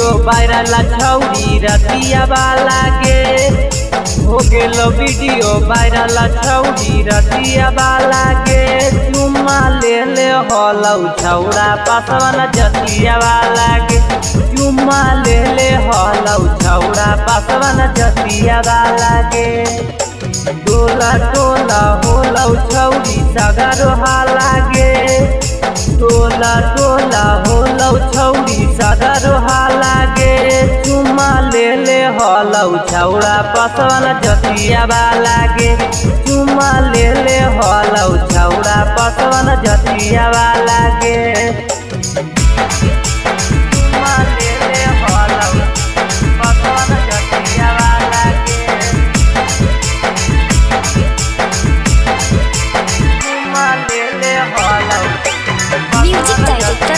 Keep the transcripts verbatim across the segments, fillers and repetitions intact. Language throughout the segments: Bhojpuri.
वीडियो वायरल छौरी रतिया वाला के हो गेलो वीडियो वायरल छौरी रतिया वाला के चुम्मा ले ले हलौ छौरा पासवन जतिया वाला के चुम्मा ले ले हलौ छौरा पासवन जतिया वाला के टोला टोला होलौ छौरी सगरो हाला गे टोला टोला होलौ छौरी सगरो हाला गे चुम्मा ले ले हलौ छौरा पासवन जतिया वाला गे चुम्मा ले ले हलौ छौरा पासवन जतिया वाला गे चुम्मा ले ले हलौ पासवन जतिया वाला गे चुम्मा ले ले हलौ म्यूजिक डायरेक्टर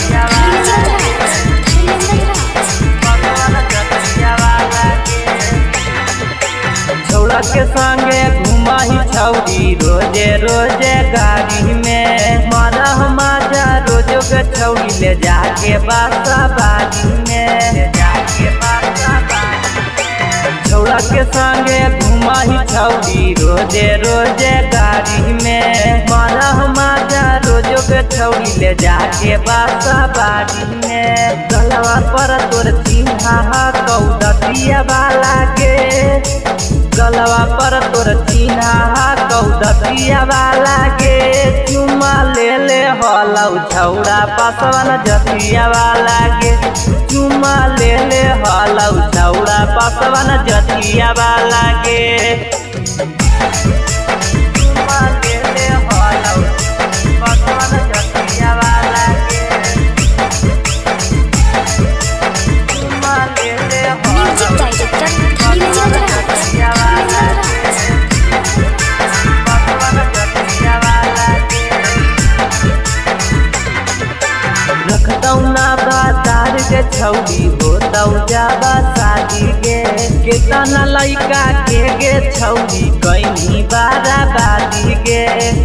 छौड़ा के संगे घुमा ही छौरी रोजे रोजे गाड़ी में मारा हमारा रोजो के छौरी ले जाके बासा बाड़ी में ले जाके बासा बाड़ी छौड़ा के संगे घुमा ही छौरी रोजे रोजे गाड़ी में मारा हमारा रोजो के छौरी ले जाके बासा बाड़ी में गलवा पर तोर चिन्हा कौदतिया वाला के गलवा पर तोर चिन्हा कौदतिया वाला के चुम्मा ले ले हलौ छौरा पासवन जतिया वाला के चुम्मा ले ले हलौ छौरा पासवन जतिया वाला के चुम्मा ले ले हलौ पासवन जतिया वाला के चुम्मा ले ले म्यूजिक डायरेक्टर रखतौना बाजार के छौरी होतौ जाबा शादी गे केतना लइका के गे छौरी कहीं बारा बादी गे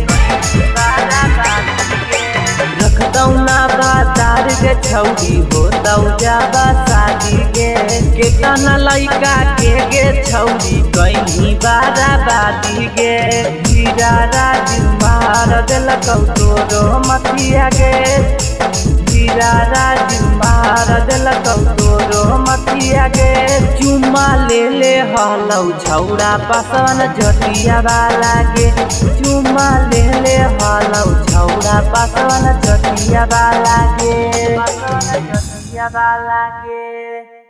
रखतौना बाजार के छौरी होतौ जाबा शादी गे केतना लइका के गे छौरी कहीं बारा बादी गे जीरा राजू मार देलकौ तोरो मथिया गे जीरा राजू मार देलकौ तोरो मथिया गे चुम्मा ले ले हलौ छौरा पासवन जतिया वाला गे चुम्मा ले ले हलौ छौरा पासवन जतिया वाला गे पासवन जतिया वाला गे।